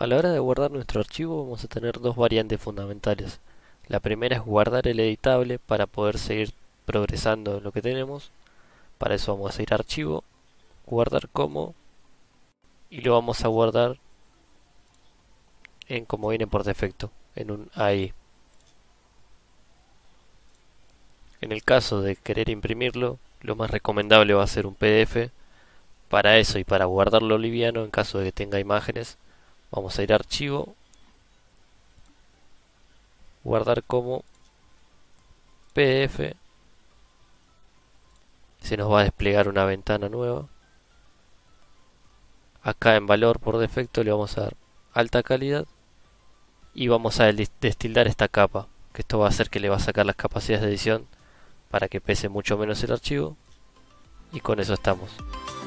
A la hora de guardar nuestro archivo vamos a tener dos variantes fundamentales. La primera es guardar el editable para poder seguir progresando en lo que tenemos. Para eso vamos a ir a archivo, guardar como y lo vamos a guardar en como viene por defecto, en un AI. En el caso de querer imprimirlo, lo más recomendable va a ser un PDF. Para eso y para guardarlo liviano en caso de que tenga imágenes, vamos a ir a archivo, guardar como PDF. Se nos va a desplegar una ventana nueva. Acá en valor por defecto le vamos a dar alta calidad y vamos a destildar esta capa, que esto va a hacer que le va a sacar las capacidades de edición para que pese mucho menos el archivo, y con eso estamos.